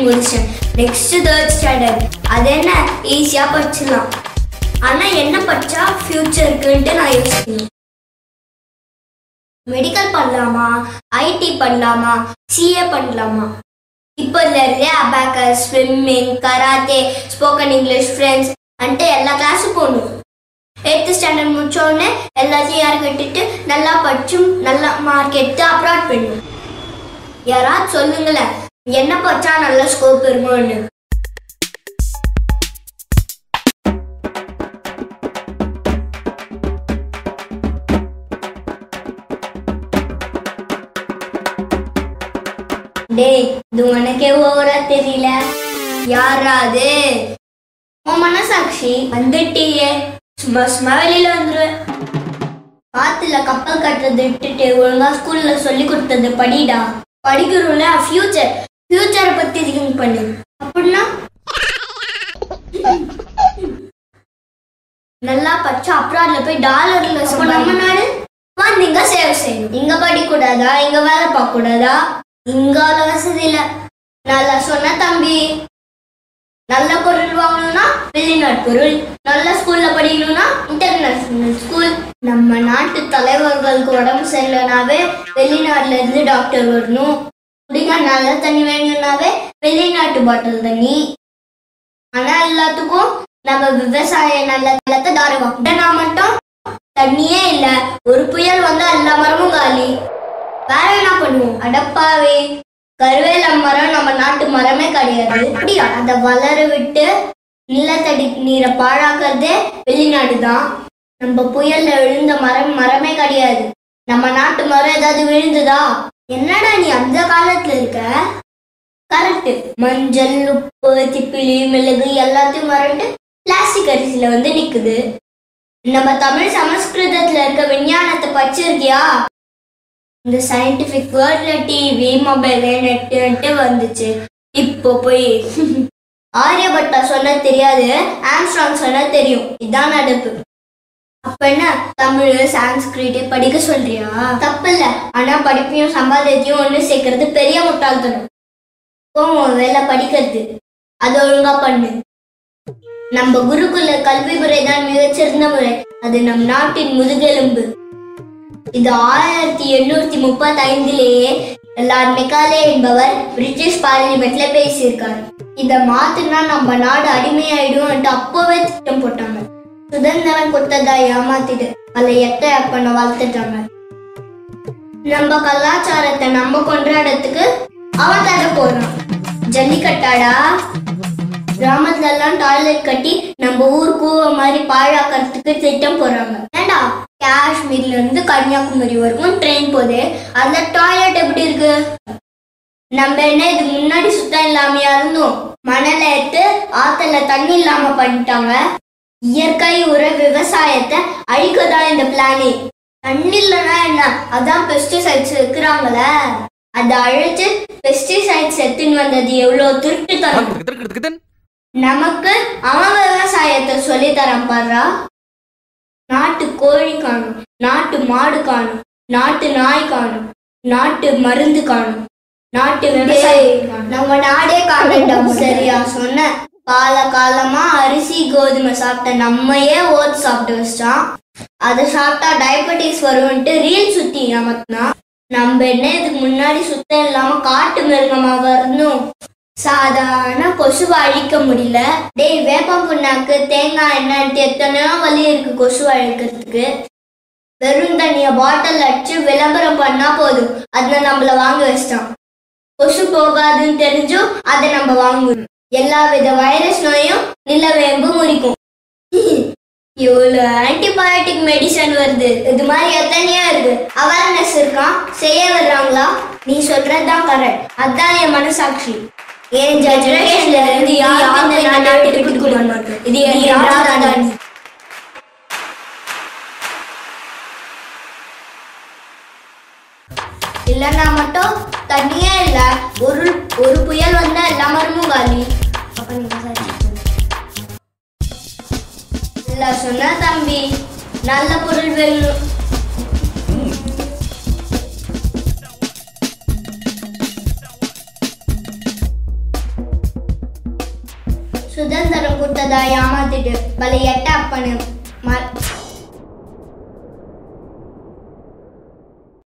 முடிச்சேன். Next 3rd standard. அது என்ன ஈஸியா படிச்சிடலாம். ஆனா என்ன படிச்சா ஃபியூச்சருக்குன்ட்டு நான் யோசிக்கணும். மெடிக்கல் பண்ணலாமா, ஐடி பண்ணலாமா, சிஏ பண்ணலாமா? இப்போதுல இருந்தே abacus, swimming, karate, spoken English, friends and எல்லா கிளாஸும் போகணும். 8th ஸ்டாண்டர்ட் முடிச்சோடனே எல்லாத்தையும் யார் கட்டிட்டு நல்லா படிச்சு நல்லா மார்க் எடுத்து அப்ராட் பண்ணணும். யாராவது சொல்லுங்களேன், என்ன படிச்சா நல்ல ஸ்கோப் இருக்கும்னு. டேய், இது உனக்கே ஓவரா தெரியல. யாராது? உன் மனசாட்சி வந்துட்டியே. சும்மா சும்மா வெளியில வந்துருவேன். காத்துல கப்பல் கட்டுறது விட்டுட்டு ஒழுங்கா ஸ்கூல்ல சொல்லி கொடுத்தது படிடா. படிக்கிறோம்ல, ஃபியூச்சரை பத்தி திங்க் பண்ணு. அப்படின்னா நல்லா படிச்சா அப்ராட்ல போய் டாலர்ல நம்ம நாடு வந்து இங்க சேவ் செய்யணும். இங்க படிக்க கூடாதா? இங்க வேலை பார்க்க கூடாதா? இங்க அவ்வளோ வசதி இல்லை. நல்லா சொன்ன தம்பி. நல்ல பொருள் வாங்கணும்னா வெளிநாட்டு பொருள், நல்ல ஸ்கூல்ல படிக்கணும்னா இன்டர்நேஷனல் ஸ்கூல். நம்ம நாட்டு தலைவர்களுக்கு உடம்பு சரியில்லைனாவே வெளிநாட்டுல இருந்து டாக்டர் வரணும். குடிக்க நல்ல தண்ணி வேணும்னாவே வெளிநாட்டு பாட்டில் தண்ணி. ஆனா எல்லாத்துக்கும் நம்ம விவசாயம் நல்ல நிலத்தை தாரவாங்க. நான் மட்டும் தண்ணியே இல்லை. ஒரு புயல் வந்தா எல்லா மரமும் காலி. வேற என்ன பண்ணுவோம்? அடப்பாவே, கருவேல மரம் நம்ம நாட்டு மரமே கிடையாது. அப்படியா? அதை வளர விட்டு நிலத்தடி நீரை பாழாக்குறதே வெளிநாடு தான். நம்ம புயல்ல விழுந்த மரமே கிடையாது. நம்ம நாட்டு மரம் ஏதாவது விழுந்துதா? என்னடா நீ அந்த காலத்துல இருக்க? கரெக்ட். மஞ்சள், உப்பு, திப்பிலி, மிளகு எல்லாத்தையும் மறந்து பிளாஸ்டிக் அரிசியில வந்து நிக்குது. நம்ம தமிழ் சமஸ்கிருதத்துல இருக்க விஞ்ஞானத்தை படிச்சிருக்கியா? இந்த சயின்டிபிக் வேர்ட்ல டிவி, மொபைல், நெட்டு வந்துச்சு. இப்போ போய் ஆரியபட்டா சொன்ன தெரியாது, ஆம்ஸ்ட்ராங் சொன்ன தெரியும். இதான் நடப்பு. அப்ப என்ன தமிழ், சான்ஸ்கிரிட் படிக்க சொல்றியா? தப்பு இல்ல. ஆனா படிப்பையும் சம்பாதியத்தையும் ஒண்ணு சேர்க்கறது பெரிய முட்டாள்தனம். வேலை படிக்கிறது அது ஒழுங்கா பண்ணு. நம்ம குருகுல கல்வி முறை தான் மிகச்சிறந்த முறை. அது நம் நாட்டின் முதுகெலும்பு. இது 1835லேயே லார்ட் மெக்காலே என்பவர் பிரிட்டிஷ் பார்லிமெண்ட்ல பேசியிருக்காரு. இத மாத்துனா நம்ம நாடு அடிமையாயிடும் அப்பவே திட்டம் போட்டாங்க. சுதந்திரம் கொடுத்ததா ஏமாத்திட்டு பல பண்ண வளர்த்துட்டாங்க. நம்ம கலாச்சாரத்தை நம்ம கொண்டாடத்துக்கு அவன் தர போறான். ஜல்லிக்கட்டாடா? கிராமத்துல எல்லாம் டாய்லெட் கட்டி நம்ம ஊர் கூவ மாதிரி பாழாக்கிறதுக்கு திட்டம் போறாங்க. ஏண்டா, காஷ்மீர்ல இருந்து கன்னியாகுமரி வரைக்கும் ட்ரெயின் போதே, அதுல டாய்லெட் எப்படி இருக்கு? நம்ம என்ன இதுக்கு முன்னாடி சுத்தம் இல்லாமையா இருந்தோம்? மணல எடுத்து ஆத்துல தண்ணி இல்லாம பண்ணிட்டாங்க. இயற்கை உர விவசாயத்தை அழிக்கதான் இந்த பிளானே. தண்ணி இல்லைன்னா என்ன? அதான் பெஸ்டிசைட்ஸ் வைக்கிறாங்கள, அதை அழிச்சு பெஸ்டிசைட்ஸ் எடுத்துன்னு வந்தது எவ்வளவு திருட்டு தரம். நமக்கு அவன் விவசாயத்தை சொல்லி தரான் பாரா. நாட்டு கோழி காணும், நாட்டு மாடு காணும், நாட்டு நாய் காணும், நாட்டு மருந்து காணும், நாட்டு விவசாயம். நம்ம நாடே காணும். சரியா சொன்ன. காலமா அரிசி கோதுமை சாப்பிட்ட நம்மையே ஓட்ஸ் சாப்பிட்டு வச்சிட்டான். அதை சாப்பிட்டா டயபெட்டிஸ் வரும்ட்டு ரீல் சுத்தி நமக்குனா. நம்ம என்ன இதுக்கு முன்னாடி சுத்தம் இல்லாம காட்டு மிருகமாக இருந்தோம். சாதாரண கொசுவை அழிக்க முடியல. டேய், வேப்பம் புண்ணாக்கு, தேங்காய் எண்ணெய் எத்தனையோ வழி இருக்கு கொசுவை அழிக்கிறதுக்கு. வெறும் தண்ணிய பாட்டில் அடிச்சு விளம்பரம் பண்ணா போதும், அதை நம்மள வாங்க வச்சிட்டான். கொசு போகாதுன்னு தெரிஞ்சும் அதை நம்ம வாங்குவோம். எல்லா வித வைரஸ் நோயும் நிலவேம்பு முறிக்கும். இவ்வளவு ஆன்டிபயோட்டிக் மெடிசன் வருது. இது மாதிரி எத்தனையா இருக்கு. அவேர்னஸ் இருக்கான், செய்ய வர்றாங்களா? நீ சொல்றதுதான் கரெக்ட். அதான் என் மனசாட்சி. என் ஜெனரேஷன்ல இருந்து யாரும் இந்த நாட்டுக்கு விட்டு கொடுக்க மாட்டேன். இது என் ராஜதானி. இல்லைன்னா மட்டும் தண்ணியே இல்லை. ஒரு புயல் வந்தா எல்லா மரமும் காலி. இல்ல சொன்ன தம்பி, நல்ல பொருள் வேணும். சுதந்திரம் கொடுத்ததா ஏமாத்திட்டு பல எட்ட அப்பனு